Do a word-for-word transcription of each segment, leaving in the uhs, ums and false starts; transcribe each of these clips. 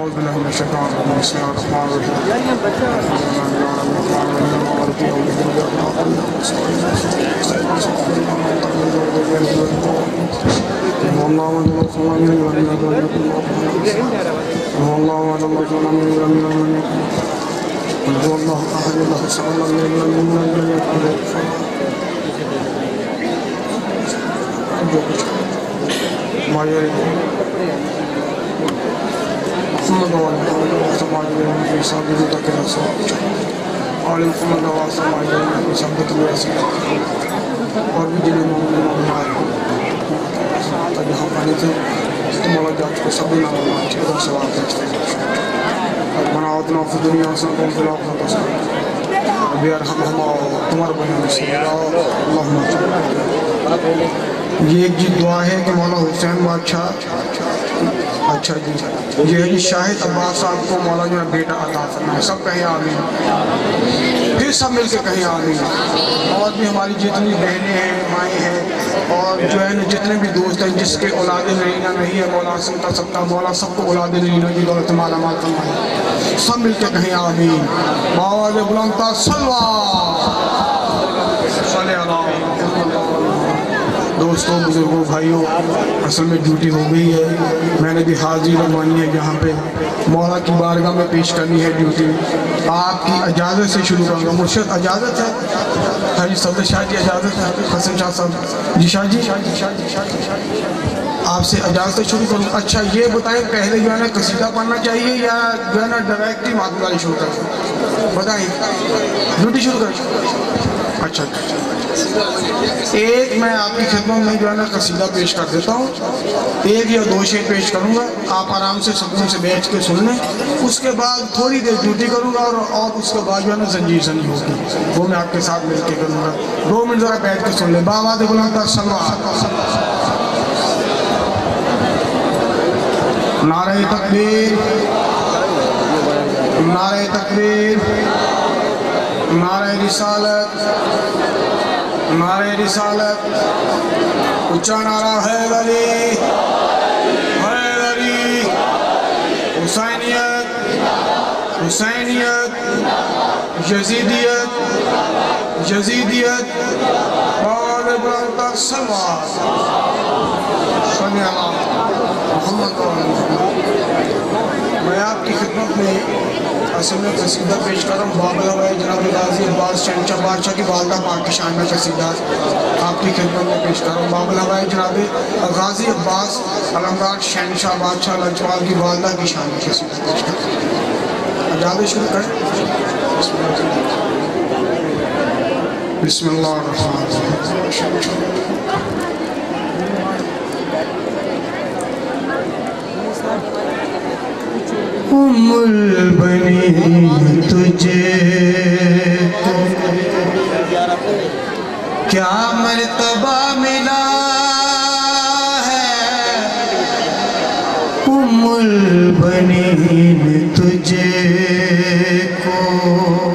أعوذ بالله من الشيطان الرجيم بسم الله الرحمن الرحيم اور بھی جنہیں جہاں پانی تھے تو مولا جاچ کو سب نام اللہ چیز اور سوال کرتے ہیں بناوتنا فی دنیا سے کون فی الآخرہ تصور بی ارحم ہم تمہار بنی سے اللہم یہ ایک جی دعا ہے کہ مولا حسین بادشاہ اچھا جی یہ ہے جی شاہد عباس صاحب کو مولا جو ہے بیٹا عطا فرمائے سب کہیں آمین پھر سب مل کے کہیں آمین اور بھی ہماری جتنی بہنیں ہیں مائیں ہیں اور جو ہے جتنے بھی دوست ہیں جس کے اولاد نرینہ نہیں ہے مولا سنتا سکتا مولا سب کو اولاد نرینہ کی دولت مالا مال فرمائے سب مل کے کہیں آمین باواز بلندتا صلوہ صلی اللہ دوستوں بزرگوں بھائیوں اصل میں ڈیوٹی ہو گئی ہے میں نے بھی حاضری لگوانی ہے یہاں پہ مولا کی بارگاہ میں پیش کرنی ہے ڈیوٹی آپ کی اجازت سے شروع کروں گا مرشد اجازت ہے حاجی صدر شاہ جی اجازت ہے حسن شاہ صاحب جی شاہ جی آپ سے اجازت سے شروع کروں اچھا یہ بتائیں پہلے جو ہے نا قصیدہ پڑھنا چاہیے یا جو ہے نا ڈائریکٹ ہی ماتمداری شروع کریں بتائیں ڈیوٹی شروع کریں اچھا ایک میں آپ کی خدمت میں جو ہے نا قصیدہ پیش کر دیتا ہوں ایک یا دو شعر پیش کروں گا آپ آرام سے سکون سے بیٹھ کے سن لیں اس کے بعد تھوڑی دیر ڈیوٹی کروں گا اور اور اس کے بعد جو ہے نا زنجیر زنی ہوگی وہ میں آپ کے ساتھ مل کے کروں گا دو منٹ ذرا بیٹھ کے سن لیں باواز بلندتا صلوات نعرہ تکبیر نعرہ تکبیر نعرہ رسالت نعرہ رسالت اچھا نعرہ حیدری حیدری حسینیت حسینیت یزیدیت یزیدیت باواز بلندتا صلوات صلی اللہ محمد میں آپ کی خدمت میں اصل میں قصیدہ پیش کر رہا ہوں بابلہ ہے جناب غازی عباس شہنشاہ بادشاہ کی والدہ پاک کی شان میں قصیدہ آپ کی خدمت میں پیش کر رہا ہوں بابلہ ہے جناب غازی عباس علمدار شہنشاہ بادشاہ لجپال کی والدہ کی شان میں قصیدہ پیش کر رہا ہوں اجازت شروع کریں بسم اللہ الرحمن الرحیم مل بنی تجھے کیا مرتبہ ملا ہے مل بنی تجھے کو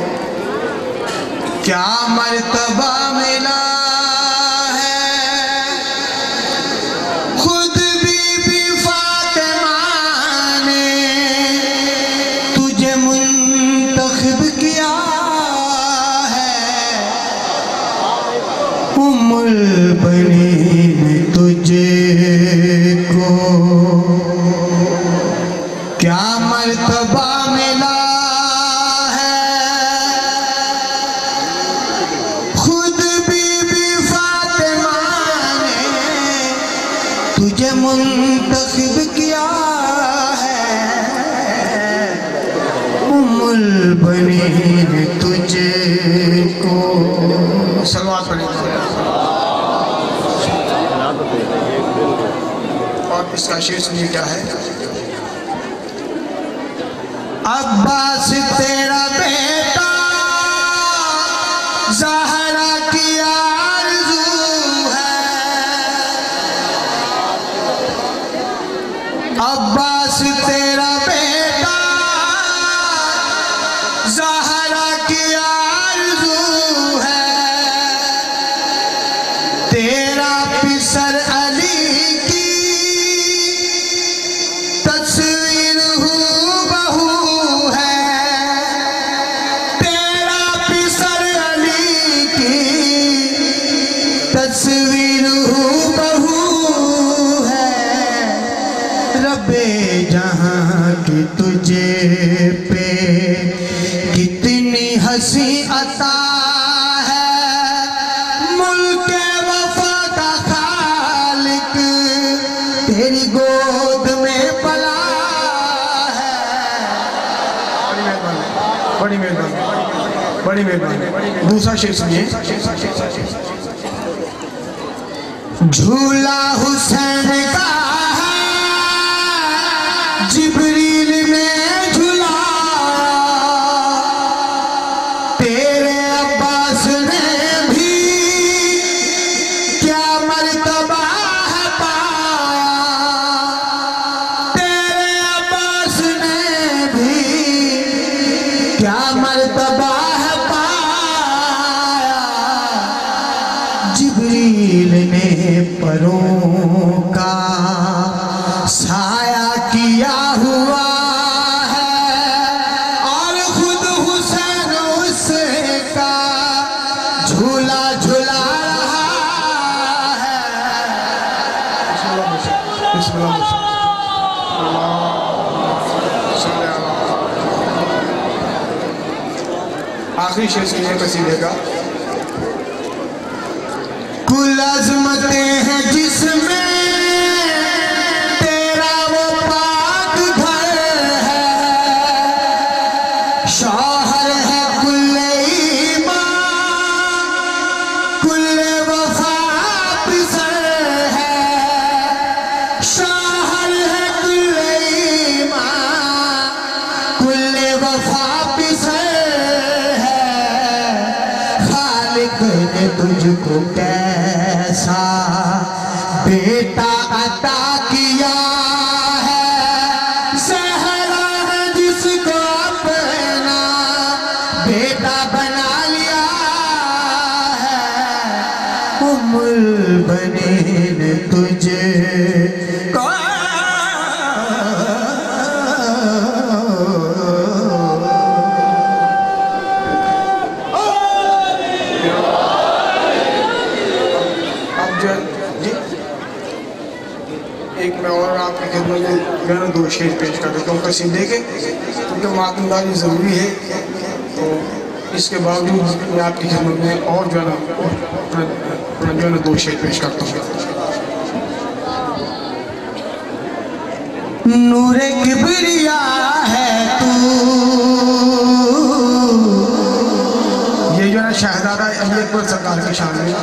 کیا مرتبہ ملا بنی تجھے کو کیا مرتبہ ملا ہے خود بی بی فاطمہ نے تجھے منتخب کیا ہے ام البنین تجھے کو صلوات پڑھیں اور اس کا شعر سنیے کیا ہے عباس تیرا بیٹا زہرا کی آرزو ہے عباس تیرا بیٹا زہرا کی آرزو ہے تیرا پسر علی کی تصویر ہو بڑی مہربانی بڑی مہربانی دوسرا شیخ سنیے جھولا حسین کا جبریل نے جھلایا تیرے عباس نے بھی کیا مرتبہ ہے پایا تیرے عباس نے بھی کیا مرتبہ ہے پایا جبریل نے پروں کا سایہ کیا ہوا ہے اور خود حسین اس کا جھولا جھلا رہا ہے بسم اللہ آخری شیخ سنیے قصیدے کا کل عظمتیں ہیں جس میں تیرا وہ پاک گھر ہے شوہر ہے کل ایمان کل وفا پسر ہے شوہر ہے کل ایمان کل وفا پسر ہے خالق نے تجھ کو کیسا بیٹا عطا کیا ہے زہرا ہے جس کو اپنا بیٹا بنا لیا ہے ام البنین تجھے کو ایک میں اور آپ کی خدمت میں میں نے دو شعر پیش کر دیتا ہوں قصیدے کے کیونکہ ماتمداری ضروری ہے تو اس کے باوجود میں آپ کی خدمت میں اور جو ہے نا جو ہے نا دو شعر پیش کرتا ہوں نور کبریاء ہے تو یہ جو ہے شہزادہ علی اکبر سرکار کی شان میں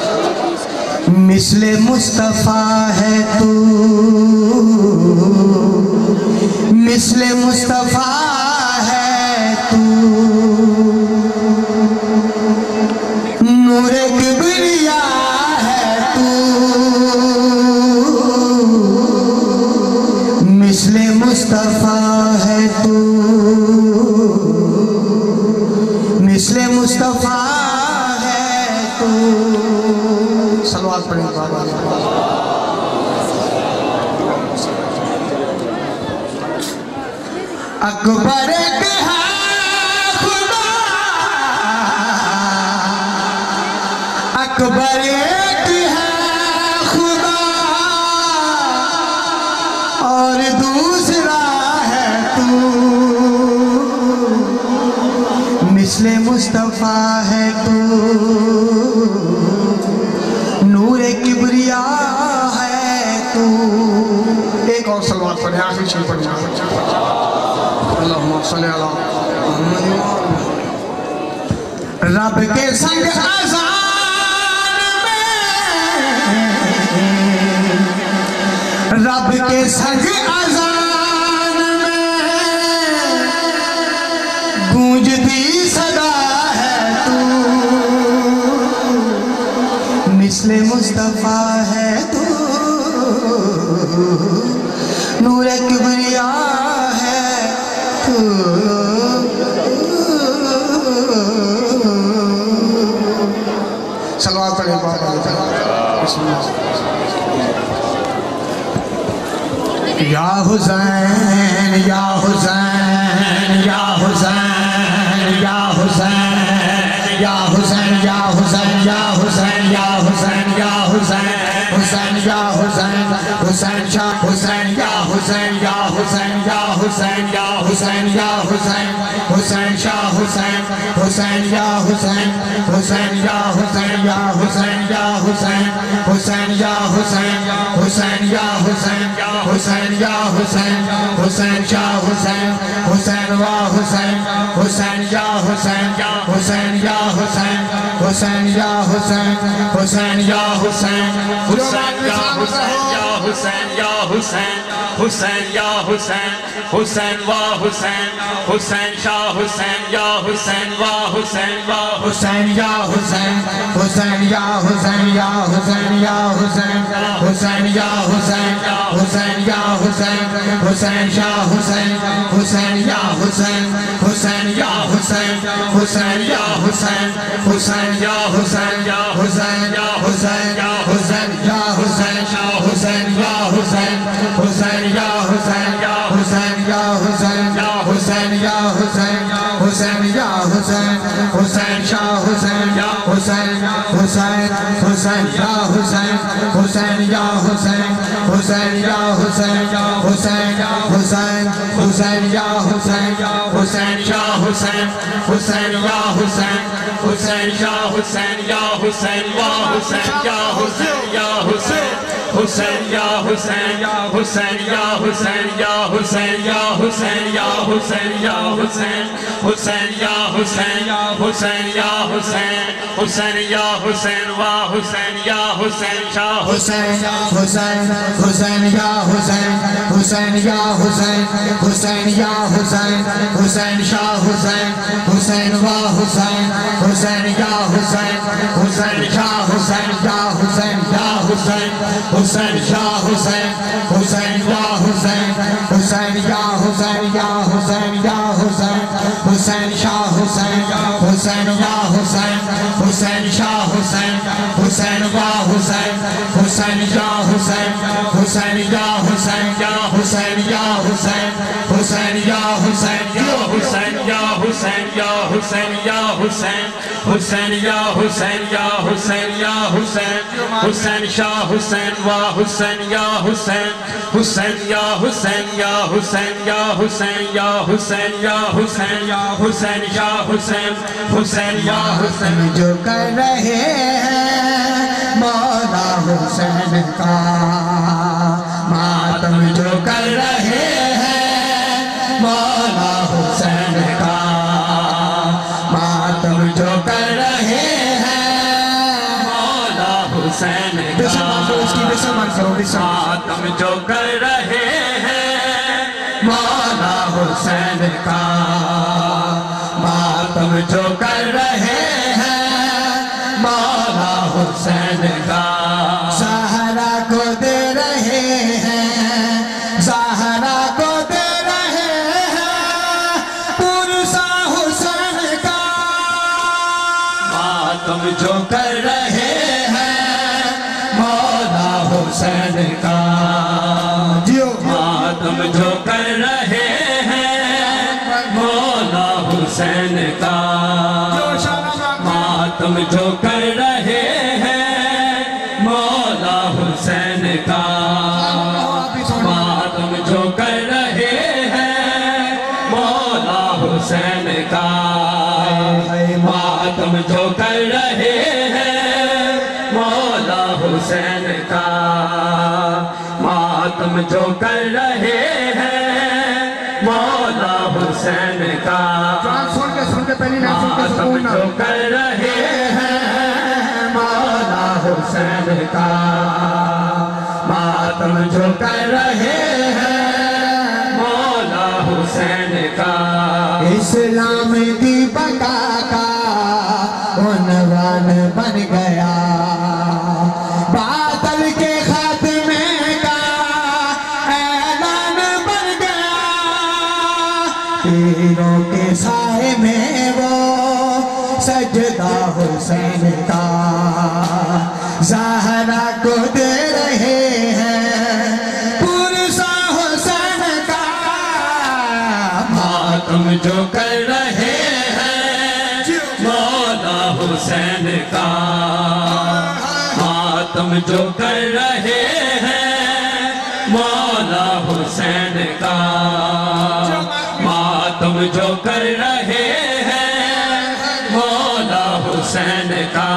مثل مصطفیٰ ہے تو مثل مصطفیٰ ہے تو نور کبریاء ہے تو مثل مصطفیٰ ہے تو مثل مصطفیٰ ہے تو صلوات پڑھیں بابا اکبر ایک ہے خدا اکبر ایک ہے خدا اور دوسرا ہے تو مثل مصطفیٰ ہے تو نور کبریاء ہے تو ایک اور صلوات پڑھیں آخری شعر پڑھیں اللہم صلی اللہ محمد رب کے سنگ اذان میں رب کے سنگ اذان میں گونجتی صدا ہے تو مثل مصطفیٰ ہے تو نور کبریاء ہے تو صلوات پڑھیں بابا بسم اللہ یا حسین یا حسین یا حسین یا حسین یا حسین یا حسین یا حسین یا حسین یا حسین حسین یا حسین حسین شاہ حسین یا حسین یا حسین یا حسین یا حسین یا حسین حسین شاہ حسین حسین یا حسین حسین یا حسین یا حسین یا حسین حسین یا حسین حسین یا حسین حسین یا حسین حسین شاہ حسین حسین وا حسین حسین یا حسین حسین یا حسین حسین یا حسین حسین یا حسین حسین یا حسین یا حسین یا حسین حسین یا حسین حسین وا حسین حسین شاہ حسین یا حسین وا حسین وا حسین یا حسین حسین یا حسین یا حسین یا حسین حسین یا حسین حسین یا حسین حسین شاہ حسین حسین یا حسین حسین یا حسین حسین یا حسین حسین یا حسین یا حسین یا حسین یا حسین یا حسین شاہ حسین یا حسین حسین یا حسین یا حسین یا حسین یا حسین یا حسین حسین یا حسین حسین شاہ حسین یا حسین حسین حسین یا حسین حسین یا حسین حسین یا حسین حسین حسین حسین یا حسین حسین شاہ حسین حسین یا حسین حسین شاہ حسین یا حسین وا حسین یا حسین یا حسین حسین یا حسین حسین یا حسین یا حسین یا حسین یا حسین یا حسین حسین یا حسین حسین یا حسین حسین یا حسین وا حسین یا حسین شاہ حسین حسین حسین یا حسین حسین یا حسین حسین یا حسین حسین شاہ حسین حسین وا حسین حسین یا حسین حسین شاہ حسین یا حسین یا حسین حسین شاہ حسین حسین یا حسین حسین یا حسین یا حسین یا حسین حسین شاہ حسین حسین یا حسین حسین شاہ حسین حسین وا حسین حسین یا حسین حسین یا حسین یا حسین یا حسین حسین یا حسین یا حسین یا حسین یا حسین یا حسین حسین یا حسین یا حسین یا حسین حسین شاہ حسین وا حسین یا حسین حسین یا حسین یا حسین یا حسین یا حسین یا حسین یا حسین شاہ حسین حسین یا حسین جو کر رہے ہیں مولا حسین کا ماتم جو کر رہے ہیں مولا حسین کا ماتم جو کر رہے ہیں مولا حسین کا ماتم جو کر رہے ہیں مولا حسین کا ماتم جو کر رہے ہیں مولا حسین کا زہرا کو دے رہے ہیں زہرا کو دے رہے ہیں پرسا حسین کا ماتم جو کر رہے ہیں مولا حسین کا ماتم جو کر رہے ہیں مولا حسین کا ماتم جو کر رہے ہیں مولا حسین کا ماتم جو کر رہے ہیں مولا حسین کا ماتم جو کر رہے ہیں مولا حسین کا ماتم جو کر رہے ہیں مولا حسین کا ماتم جو کر رہے ہیں مولا حسین کا ماتم جو کر رہے ہیں مولا حسین کا اسلام کی بقا کا عنوان بن گیا باطل کے خاتمے کا اعلان بن گیا تیروں کے سائے میں وہ سجدہ حسین کا زہرا کو دے رہے ہیں پرسا حسین کا ماتم جو کر رہے ہیں مولا حسین کا ماتم جو کر رہے ہیں مولا حسین کا ماتم جو کر رہے ہیں مولا حسین کا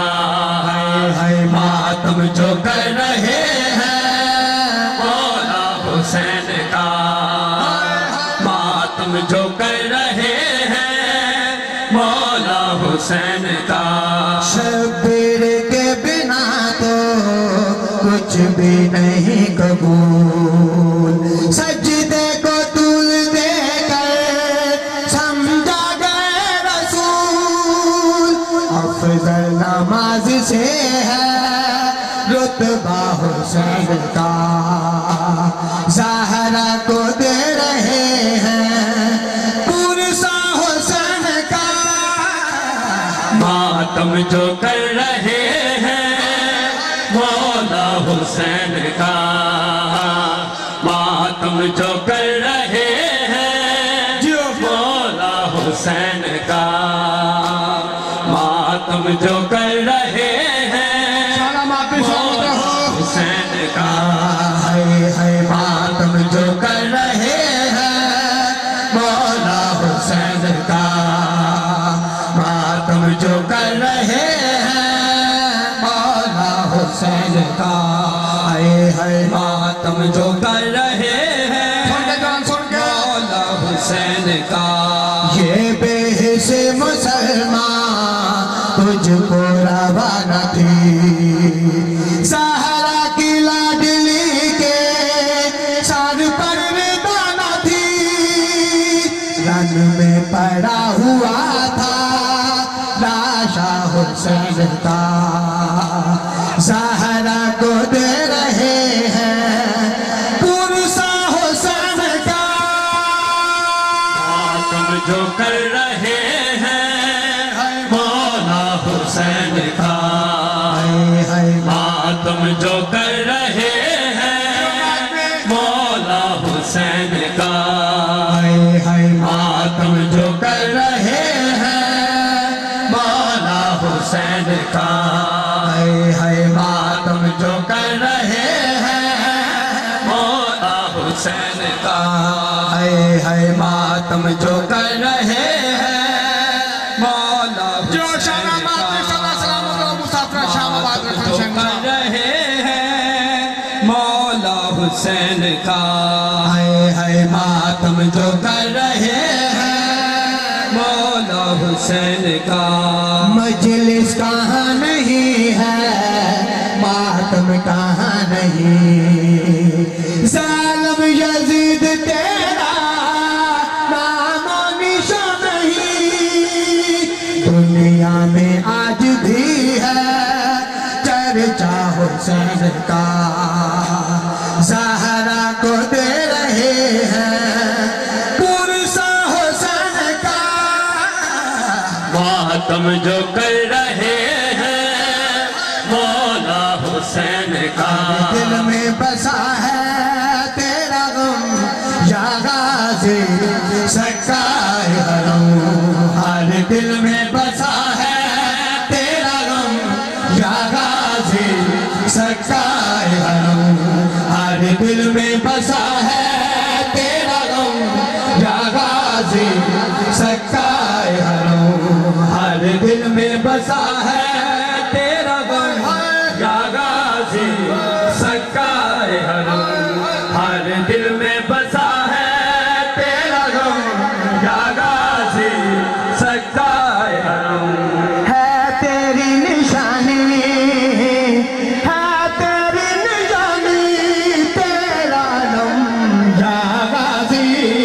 ماتم جو کر رہے ہیں مولا حسین کا ماتم ماتم جو کر رہے ہیں مولا حسین کا، شبیر کے بنا تو کچھ بھی نہیں قبول، سجدے کو طول دے کر سمجھا گئے رسول، افضل نماز سے ہے رتبہ حسین کا، زہرا کو دے رہے ہیں پرسا حسین کا، ماتم جو کر رہے ہیں مولا حسین کا، ماتم جو کر رہے ہیں مولا حسین کا، ماتم جو کر رہے ہیں مولا حسین کا، ہے ہے ماتم جو کر رہے ہیں مولا حسین کا، ماتم جو کر رہے ہیں مولا حسین کا، ہے ہے ماتم جو کر رہے ہیں مولا حسین کا، یہ بے حس مسلمان تجھ کو روانہ تھی، سہارا کی لاڈلی کے سر پر دانا تھی، رن میں پڑا ہوا تھا لاشا حسین کا، سہارا کو دے رہے ہیں پرسا حسین کا، ماتم جو کر رہے ہیں مولا حسین کا، ماتم جو کر رہے ہیں مولا حسین کا، ماتم جو کر رہے ہیں مولا حسین کا، ہے ماتم جو کر رہے ہیں مولا حسین کا، ہے ماتم جو کر رہے ہیں مولا جو شان آباد میں صلی اللہ علیہ وسلم مسافر شام آباد رکھن جو شنگا کر رہے ہیں مولا حسین کا، ہے ہے ماتم جو کر رہے ہیں مولا حسین کا، مجلس کہاں نہیں ہے ماتم کہاں نہیں، ظالم یزید تیرا نام و نشان نہیں، دنیا میں آج بھی ہے چرچا حسین کا، زہرا کو دے رہے ہیں پرسا حسین کا، ماتم جو کر رہے ہیں مولا حسین کا، دل میں بسا ہے تیرا غم یا غازی سکائے حرم، ہر دل میں بسا ہے تیرا غم یا غازی سکائے حرم، ہر دل میں بسا ہے تیرا غم یا غازی سکائے حرم، ہر دل میں بسا ہے تیرا غم یا غازی سکائے حرم، ہر دل میں بسا ہے تیرا غم یا غازی سکائے حرم، ہے تیری نشانی، ہے تیری نشانی، تیرا نام یا غازی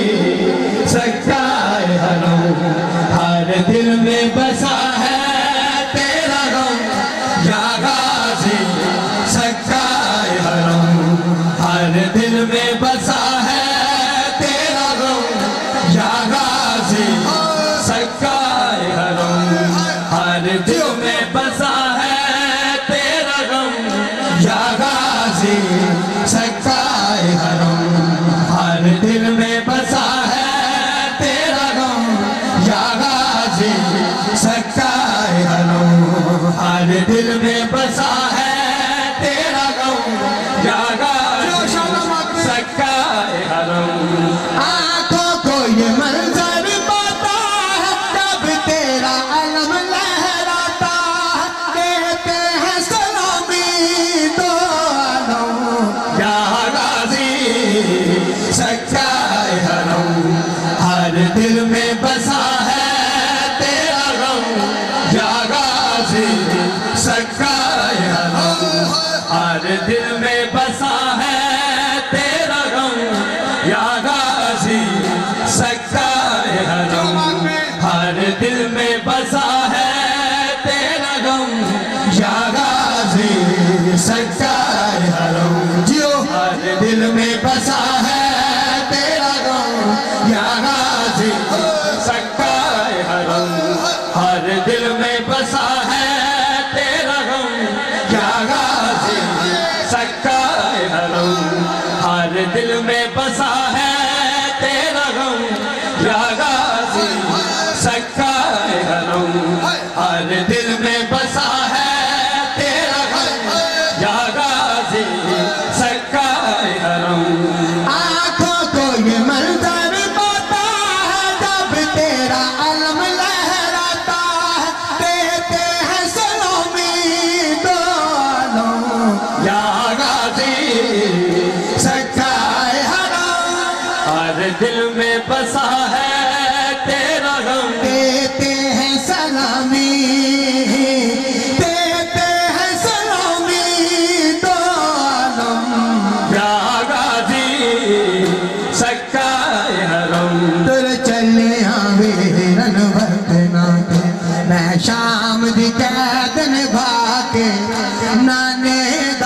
سکائے حرم، ہر دل میں بسا ہے تیرا غم یا غازی سکائے حرم، ہر دل میں بسا ہے تیرا غم یا غازی سکائے حرم، ہر دل میں بسا ہے تیرا غم یا غازی سکائے حرم، ہر دل میں بسا ہے تیرا غم یا غازی سکائے حرم، ہر دل میں بسا ہے تیرا غم یا غازی سکائے حرم، آنکھوں کو یہ منظر پاتا ہے جب تیرا علم لہراتا ہے، کہتے ہیں سلامی دو علم یا غازی سکائے حرم، ہر دل میں بسا ہے تیرا غم یا غازی سکائے حرم ہر دل میں بسا ہے تیرا غم یا غازی سکائے حرم ہر دل میں بسا ہے تیرا غم یا غازی سکائے حرم جیو ہر دل میں بسا ہے تیرا غم یا غازی سکائے حرم ہر دل میں بسا ہے تیرا غم یا غازی سکائے حرم ہر دل میں بسا ہے تیرا غم یا غازی سکائے حرم ہر دل میں بسا ہے تیرا غم یا غازی سکائے حرم آنکھوں کو یہ منظر پاتا ہے جب تیرا علم لہراتا ہے دیتے ہیں سلامی دو عالم یا غازی سکائے حرم ہر دل میں بسا ہے تیرا غم دیتے ہیں سلامی دیتے ہیں سلامی دو عالم یا غازی سکائے حرم تر چلے آوے رن وقت ناتے میں شام دی قید نبھا کے نانے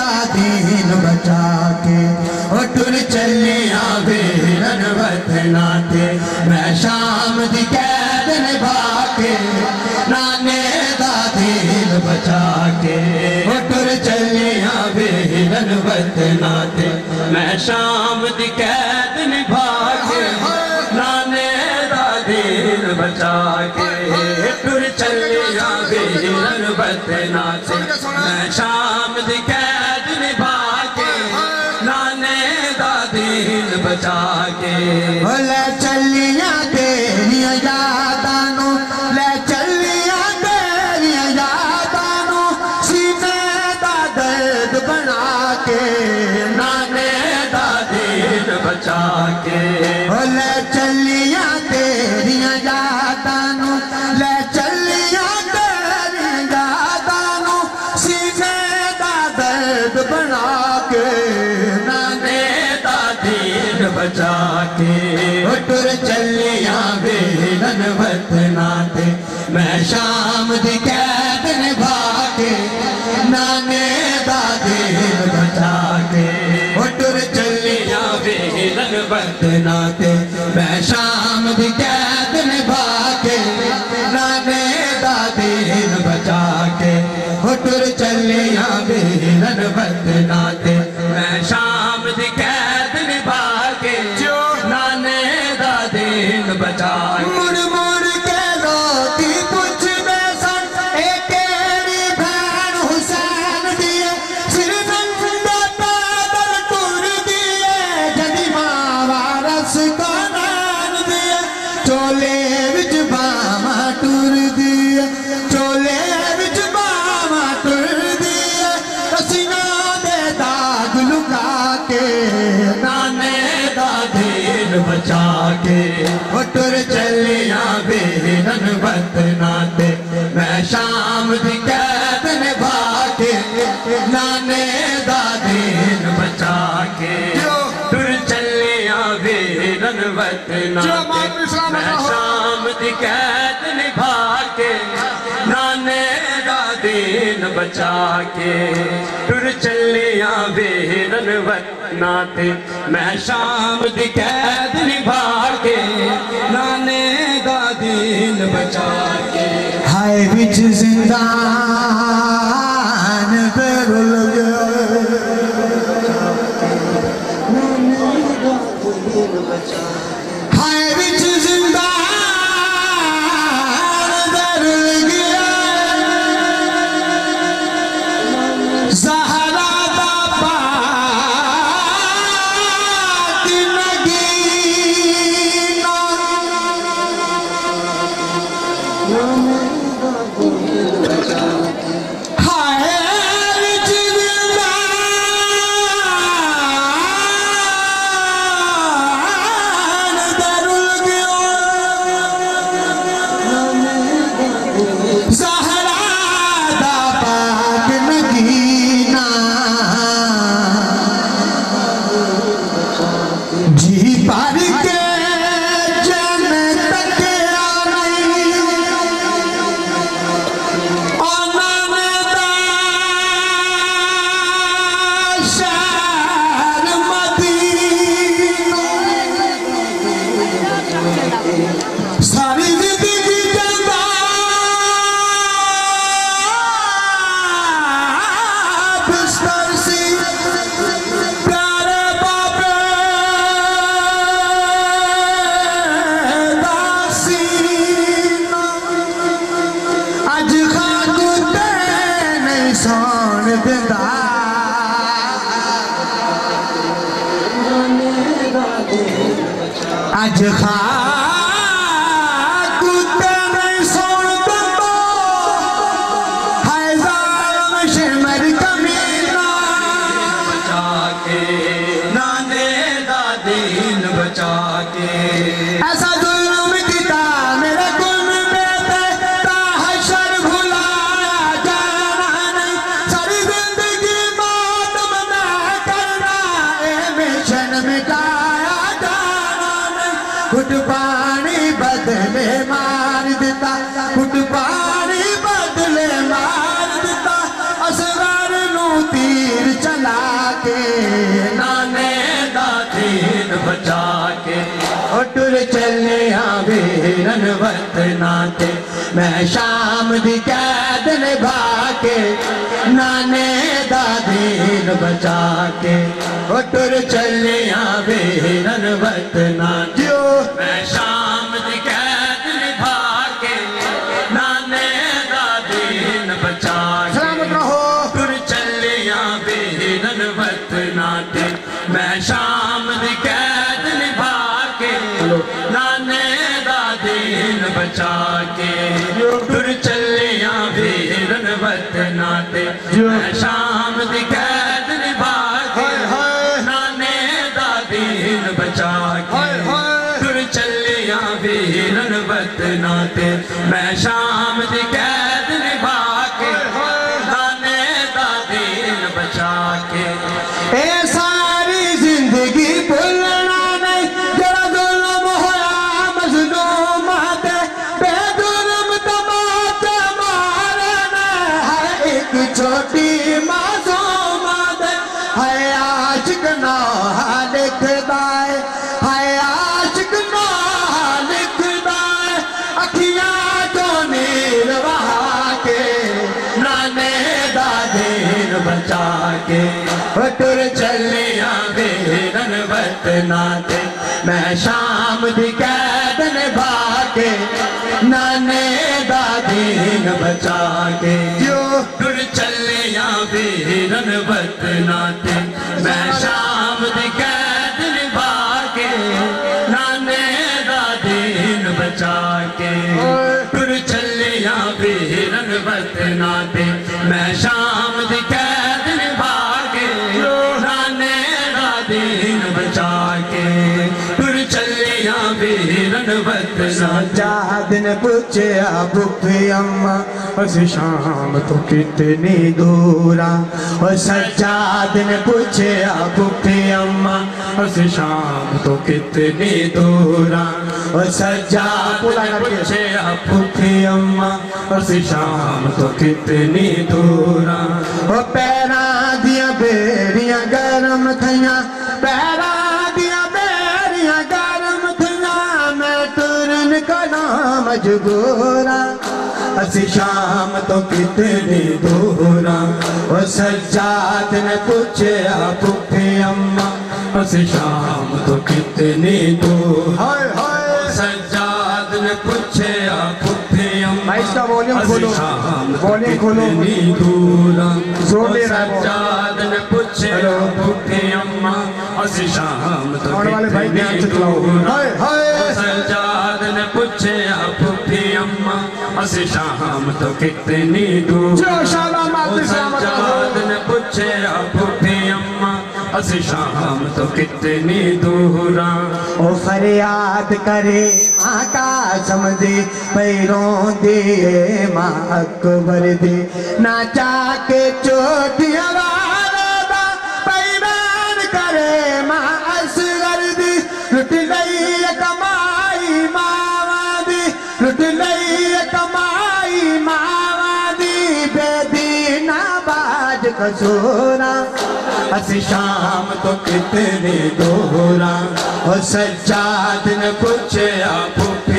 دادین بچا کے او تر چلے آوے رن وقت ناتے میں شام دی قید نبھا کے نانے دادین بچا کے او تر چلے آوے رن وقت ناتے میں شام دی قید نبھا کے نانے دادین بچا کے ٹر چلے آوے رنبت ناتے میں شام دی قید نبھا کے نانے دادین بچا کے لے چلیاں تیریاں یادانوں لے چلیاں تیریاں یادانوں سینے دا درد بنا کے نانے دادین بچا کے لے چلیاں تیریاں یادانوں لے چلیاں تیریاں یادانوں سینے دا درد بنا کے نانے دادین بچا کے ٹر چلیاں بے رنوت ناتے میں شام دی قید نبھا کے نانے دادین بچا کے ٹر چلیاں بے رنوت ناتے میں شام دی قید نبھا کے نانے دادین بچا کے ٹر چلیاں بے رنوت ناتے میں شام دی قید نبھا کے نانے دادین بچا کے مڑ مڑ کے روتی پوچھ دے سن اے تیری بہن حسین دیے سر ننگے پیدل ٹر دیے جدی ماں وارث کو نان دیے چولے وچ باواں ٹر دیے چولے وچ باواں ٹر دیے رسیاں دے داغ لکا کے نانے دادین بچا کے ٹر چلیاں بے رنوت ناتے میں شام دی قید نبھا کے نانے دادین بچا کے ٹر چلیاں بے رنوت ناتے میں شام دی قید نبھا کے نانے دادین بچا کے ٹر چلیاں بے رنوت ناتے میں شام دی قید نبھا کے نانے دادین بچا کے ہائے وچ زندان پہ رل گیا ہائے وچ زندان پہ رل گیا زہرا دا پاک نگینہ ساری زندگی جلدا بستر سی پیارے بابے داسی اج خاک تے نہیں سون دیندا اج خاک تے نہیں سون دیندا ہائے ظالم شمر کمینہ بچا کے نانے دا دین بچا کے ایسا ظلم کیتا میرے گم بیتے تا حشر بھلایا جانا نہیں ساری زندگی ماتم نہ کرنا اے مشن مٹایا جانا نہیں گھٹ پانی بدلے مار دیتا گھٹ پانی بدلے مار دیتا اصغر نو تیر چلا کے نانے دا دین بچا کے ٹر چلے ہاں ویرن وطنا تے میں شام دی قید نبھا کے نانے دا دین بچا کے ٹر چلے ہاں ویرن وطنا تے میں شام دی قید نبھا کے نانے دا دین بچا کے سلامت رہو ٹر چلیاں ویرن وطنا تے میں شام دی قید نبھا کے نانے دا دین بچا کے ٹر چلیاں ویرن وطنا تے میں شام دی قید نبھا کے نانے دا دین بچا کے ٹر چلیاں ویرن وطنا تے میں شام دی قید نبھا کے نانے دا دین بچا کے اے ساری زندگی بھولنا نہیں جڑا ظلم ہویا مظلومات بے ظلم تماچے مارنا ہے ایک چھوٹی معصومات ہے عاشق نوحہ لکھدا ہے ہے عاشق نوحہ لکھدا ہے اکھیاں جو نیل وہا کے نانے دا دین بچا کے ٹر چلیاں ویرن وطنا تے میں شام دی قید نبھا کے نانے دا دین بچا کے ٹر چلیاں ویرن وطنا تے میں شام دی قید نبھا کے نانے دا دین بچا کے ٹر چلیاں ویرن وطنا تے میں شام دی قید نبھا کے نانے دا دین بچا کے ٹر چلیاں ویرن وطنا سجاد نے پوچھا بھوپی اماں اس شام تو کتنی دورا اور سجاد نے پوچھا بھوپی اماں اس شام تو کتنی دورا اور سجاد نے پوچھا بھوپی اماں اس شام تو کتنی دورا اور پیران دیا بیریاں گرم تھیاں پیران دیا بیریاں گرم تھیاں میں ٹرن کنا مجبورا اسی شام تو کتنی دورا اور سجاد نے پوچھا بھوپی اماں اسی شام تو کتنی دورا سجاد نے پوچھا بھوپی اماں بھائی اس کا والیوم کھولو شام والیوم کھولو کتنی دورا زور دے رہا ہے وہ سجاد نے پوچھا بھوپی اماں اسی شام تو آنے والے بھائی دھیان سے کتنی چلاؤ دورا ہائے ہائے سجاد نے پوچھا بھوپی اماں اسی شام تو کتنی دور جو شالا ماتی سلامت سجاد رہو نے پوچھا بھوپی اماں اسی شام تو کتنی دورا او فریاد کرے ماں کا سمجھے پیروں دے ماں اکبر دے نہ چاہ کے چوٹیاں والا دا پیمان کرے ماں اصغر دی لٹ گئی کمائی ماں دی لٹ گئی کمائی ماں دی بے دینا باج کسورا اسی شام تو کتنی دورا اور سجاد نے پوچھا بھوپی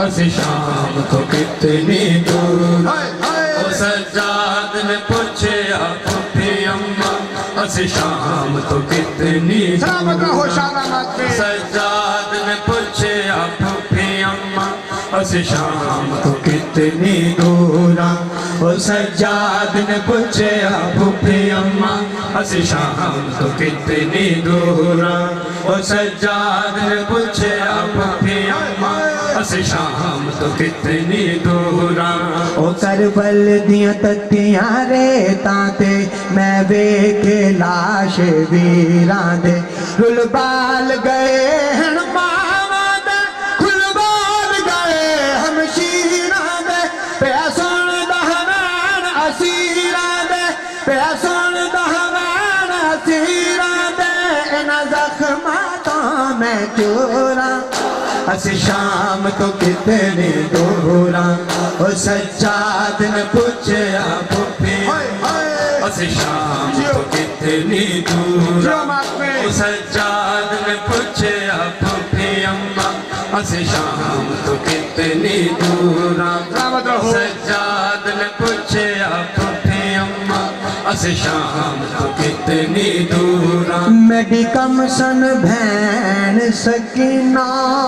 اسی شام تو کتنی دور او سجاد نے پوچھیا پھوپھی اماں اسی شام تو کتنی دور سجاد نے پوچھیا پھوپھی اماں اسی شام تو کتنی دور او سجاد نے پوچھیا پھوپھی اماں اسی شام تو کتنی دور او سجاد نے پوچھیا پھوپھی اماں اسی شام تو کتنی دور او کربل دیاں تتیاں ریتاں تے میں ویکھے لاش ویراں دے رل بال گئے ہن ماواں دے کھل بال گئے ہمشیراں دے پیا سن دہوان اسیراں دے پیا سن دہوان اسیراں دے انہاں زخماں تو میں چوراں اسی شام تو کتنی دوراں او سجاد نے پوچھیا پھوپھی اسی شام تو کتنی دوراں او سجاد نے پوچھیا پھوپھی اماں اسی شام تو کتنی دوراں سجاد نے پوچھیا پھوپھی اماں اسی شام تو کتنی دوراں میڈی کم سن بہن سکینہ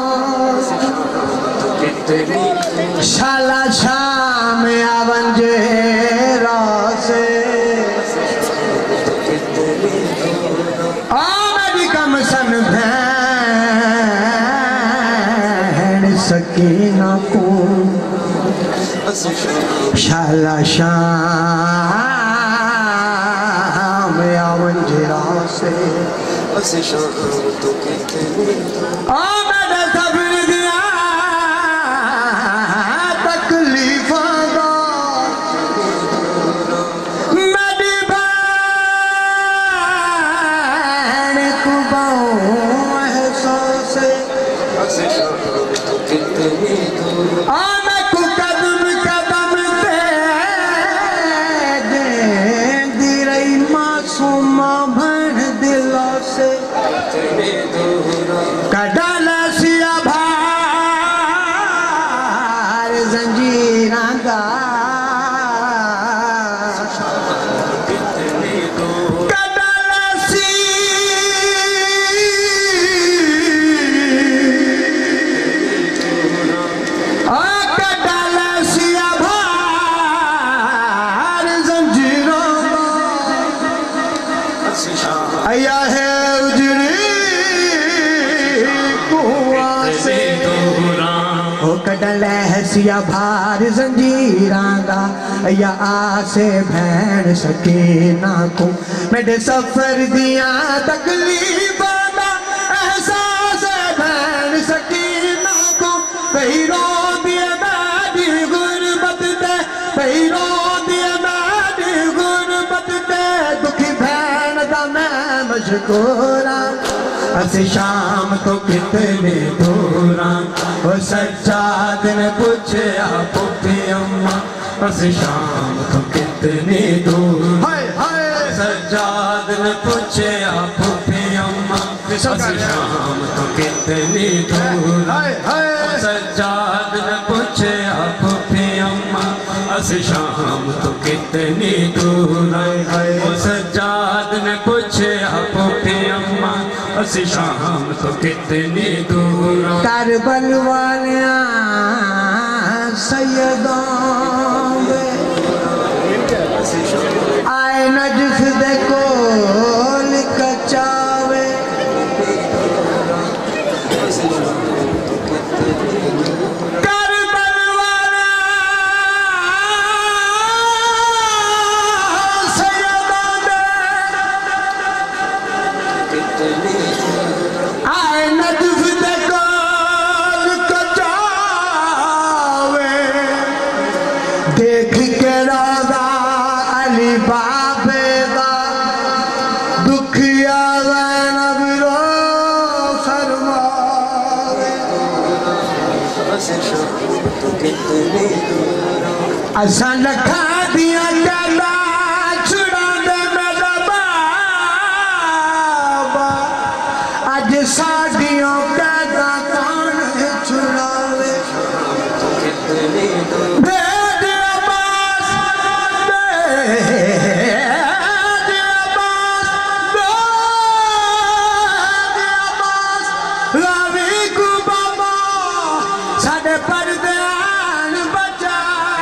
شالا شام آونجے راسے آمدی کم سن بہن سکینہ کو شالا شام آونجے راسے آمد صبر دیا تکلیفاں دا میری بہن کو باؤں احساس آمد کو قدم قدم دے دیں دی رہی معصوم بھن دلوں سے کڈال سیا بھار زنجیراں دا کڈال سی کڈال سیا بھار زنجیراں دا ایا ہے کڈل سیا بھار زنجیراں دا یا آسے بہن سکینہ کو میرے سفر دیاں تکلیفاں دا احساس بہن سکینہ کو پیرو دیے میری غربت دے پیرو دیے میری غربت دے دکھی بہن دا میں مشکوراں اسی شام تو کتنی دوراں او سجاد نے پوچھیا پھوپھی اماں اسی شام تو کتنی دوراں سجاد نے پوچھیا پھوپھی اماں اسی شام تو کتنی دوراں سجاد نے پوچھیا پھوپھی اماں اسی شام تو کتنی دوراں سجاد نے پوچھیا پھوپھی اماں اسی شام تو کتنی دوراں کربل والیاں سیدوں آئے نجف دے کول کچاوے کربل والیاں سیدوں آئے نجف دے کول کچاوے دیکھ کے روضہ علی بابے دا دکھیا زینب رو فرماوے اساں لکھا دیا گلا چھڑا دے میرا بابا اج ساڈیوں قیداں کون چھڑاوے پردیان بچا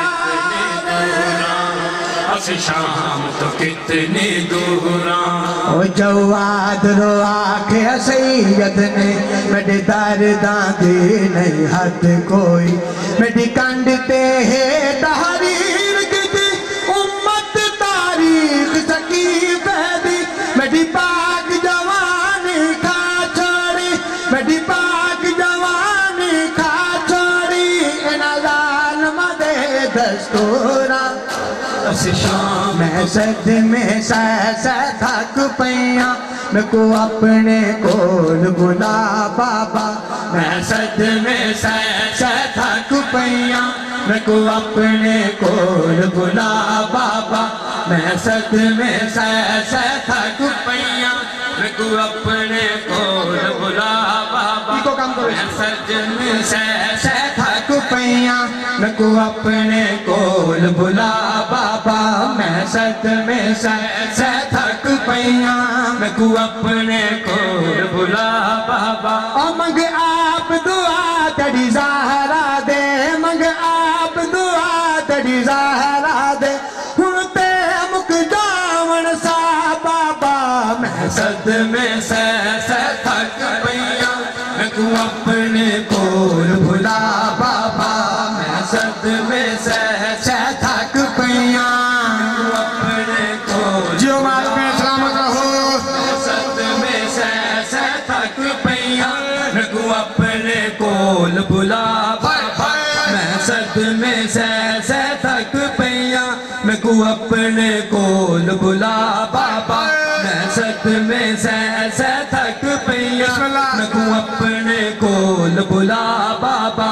اس شام تو کتنی دوراں او جواد رو آکھے سید نے میرے درداں دی نہیں حد کوئی میری کنڈ تے ہے تحریر کی دی امت تاریخ سکی پہدی میری پاک جوانی کھا چھوڑی میری پاک جوانی کھا چھوڑی ان ظالم دے دستوراں اس شام میں سد میں سہ سہ تھک پیاں میں کو اپنے کول بلا بابا میں سد میں سہ سہ تھک پیاں میں کو اپنے کول بلا بابا میں سد میں سہ سہ تھک پیاں میں کو اپنے کول بلا بابا میں سد میں سہ سہ تھک پیاں میں کو اپنے کول بلا بابا میں سد میں سہ سہ تھک پیاں میں کو اپنے کول بلا بابا او منگ آپ دعا تڑی زہرا دے منگ آپ دعا تڑی زہرا دے ہن تے مک جاون سا بابا میں سد میں سہ سہ تھک پیاں میں کو اپنے کول بلا بابا میں سد میں سہ سہ تھک پیاں اپنے کول جیو مال میں سلامت رہو سد میں سہ سہ تھک پیاں میں کو اپنے کول بلا بابا میں سد میں سہ سہ تھک پیاں میں کو اپنے کول بلا بابا میں سد میں سہ سہ تھک پیاں میں کو اپنے کول بلا بابا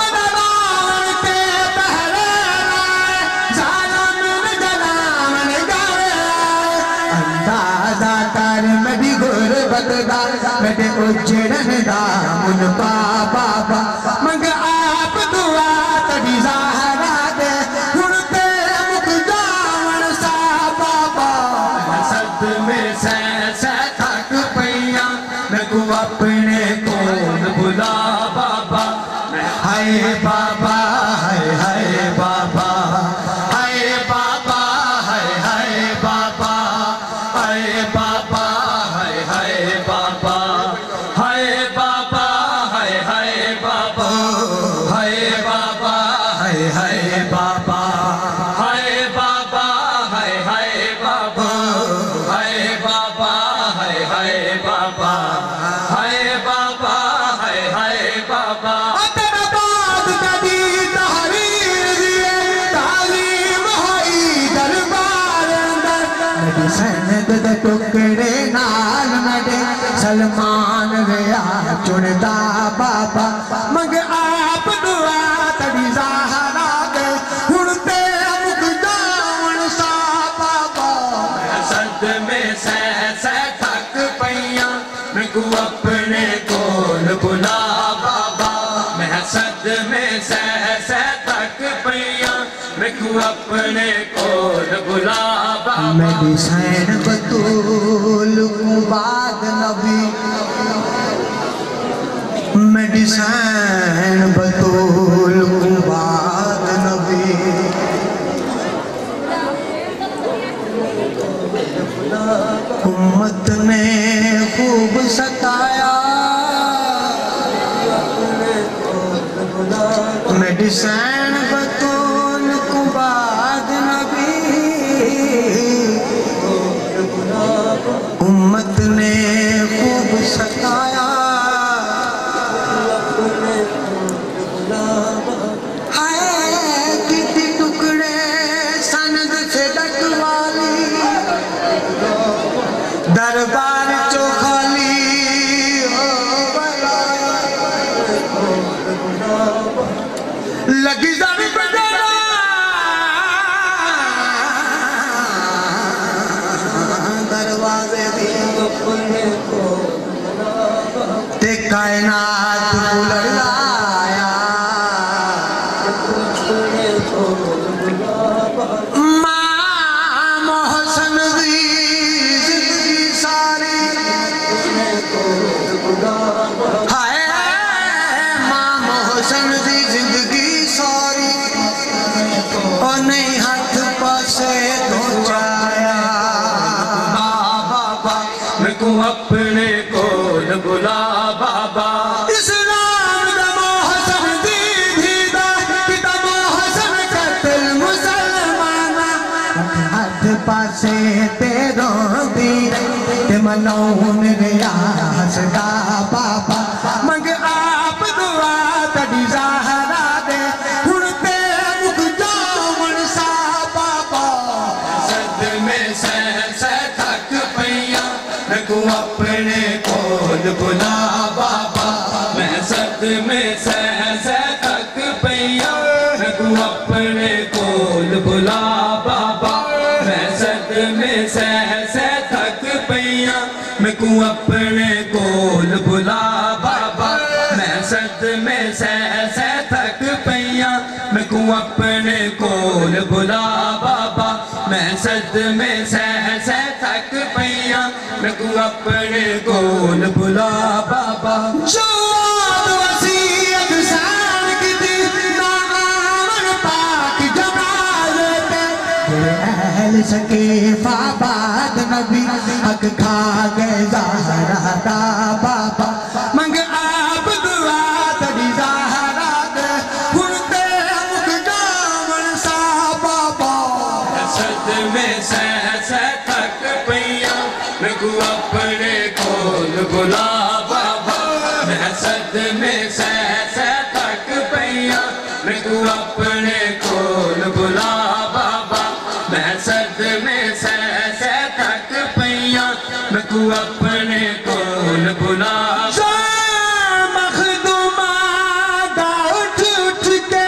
میرے اجڑن دا من پا بابا منگ آپ دعا تڑی زہرا دے ہن تے مک جاون سا بابا میں سد میں سہ سہ تھک پیاں میں کو اپنے کول بلا بابا ہائے بابا ہائے ہائے بابا ہائے بابا ہائے ہائے بابا ہائے بابا ہائے ہائے بابا ہائے بابا ہائے ہائے بابا ہائے بابا ہائے ہائے بابا ہائے بابا ہائے ہائے بابا ہائے بابا ہائے ہائے بابا ہائے بابا ہائے ہائے بابا تیرا باب کبھی تحریر دیے تعلیم ہوئی دربار اندر میری سند دے ٹکڑے نال میرے سلمان ویا چڑھدا بابا منگ آپ دعا تڑی زہرا دے ہن تے مک جاون سا بابا میں سد میں سہ سہ تھک پیاں میں کو اپنے کول بلا بابا میں سد میں سہ سہ تھک پیاں میں کو اپنے کول بلا بابا میری سین بطول کو بعد نبی میری سین بطول کو بعد نبی امت نے خوب ستایا میری سین بطول کو بعد نبی امت نے خوب ستایا ہائے کتی ٹکڑے سند سے ڈکوالی دربار چو خالی ہو بلا لگی زمین پہ جانا دروازے دی تے کائنات بلڑ لایا ماں محسن دی زندگی ساری ہائے ماں محسن دی زندگی سے تیروں دی تے منون ریاض دا بابا منگ آپ دعا تڑی زہرا دے ہن تے مک جاون سا بابا صد میں سہ سہ تھک پئیاں میں کو اپنے کول بلا بابا میں صد میں سہ سہ تھک پئیاں میں کو اپنے کول بلا بابا میں صد میں سہ سہ تھک پئیاں میں کو اپنے کول بلا بابا میں صد میں سہ سہ تھک پئیاں میں کو اپنے کول بلا بابا میں صد میں سہ سہ تھک پئیاں میں کو اپنے کول بلا بابا شواد وسیعت سان کی دی نامن پاک جمال تے اہل سکیف آباد نبی حق کھا گئے زہرا دا بابا منگ آپ دعا تڑی زہرا دے ہن تے مک جاون سا بابا صد میں سہ سہ تھک پئیاں میں کو اپنے کول بلا بابا میں صد میں سہ سہ تھک پئیاں میں کو اپنے کول بلا بابا میں صد میں سہ سہ تھک پئیاں میں کو اپنے کول بلا مخدومہ دا اٹھ اٹھ کے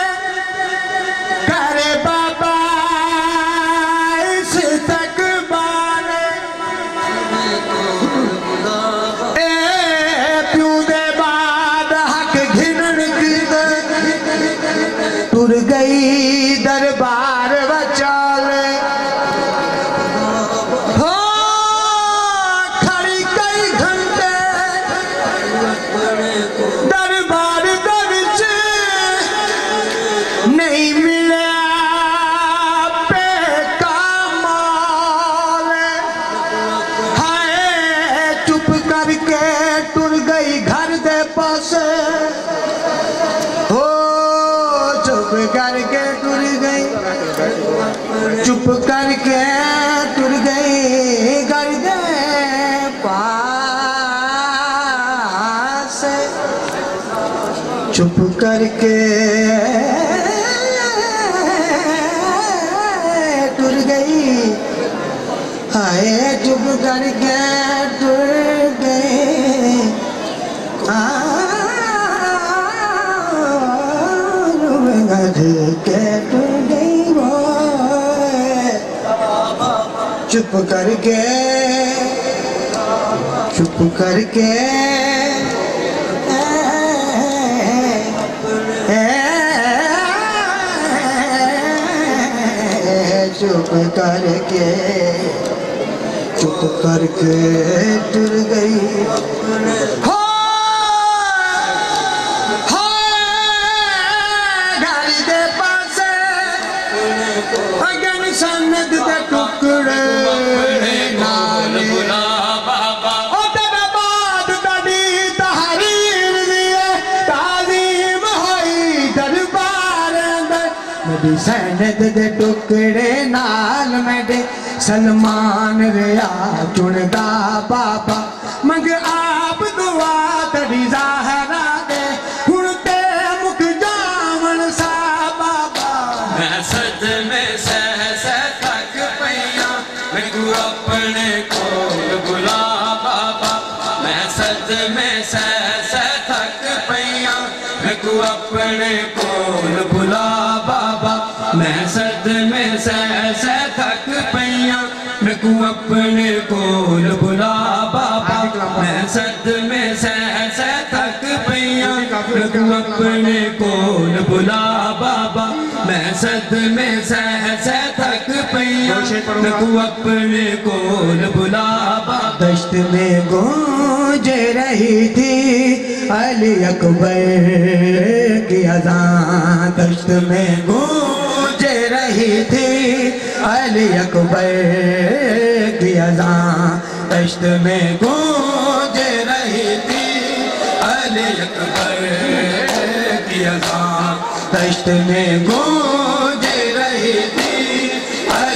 کرے بابا اس تک بانے اے پیوں دے بعد حق گھنن کی ٹر گئی دربار وچالے ہو کھڑی کئی گھنٹے دربار درچ نہیں ملیا پہ کامال ہائے چپ کر کے ٹر گئی گھر دے پاسے ہو چپ کر کے ٹر گئی چپ کر کے ٹر گئی گھر دے پاس چپ کر کے ٹر گئی ہائے چپ کر کے ٹر گئی گھر کے ٹر گئی وہ چپ کر کے چپ کر کے چپ کر کے چپ کر کے ٹر گئی ہو اگن سند دے ٹکڑے نالے او تیرے بعد بڑی تحریر دیئے تعظیم ہوئی دربار اندر میری سند دے ٹکڑے نال میرے سلمان ریا چندا بابا منگ آپ دعا تڑی زہرا دے ہن تے مک جاون سا بابا میں صد میں سہ سہ تھک پئیاں میں کو اپنے کول بلا بابا میں صد میں سہ سہ تھک پئیاں میں کو اپنے کول بلا بابا میں صد میں سہ سہ تھک پئیاں میں کو اپنے کول بلا بابا میں صد میں سہ سہ تھک پئیاں میں کو اپنے کول بلا بابا میں صد میں سہ سہ تھک پئیاں میں کو اپنے کول بلا بابا دشت میں گونج رہی تھی علی اکبر کی اذان دشت میں گونج رہی تھی علی اکبر کی اذان دشت میں گونج رہی تھی علی اکبر کی اذان دشت میں گونج رہی تھی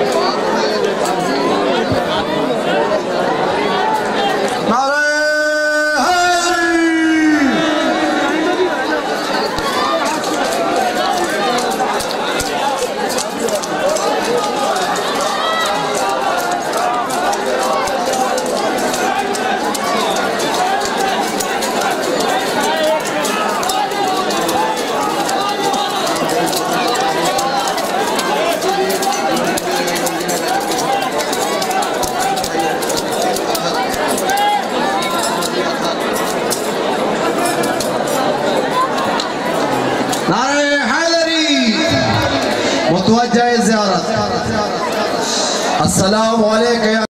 متوجہ زیارت السلام علیکم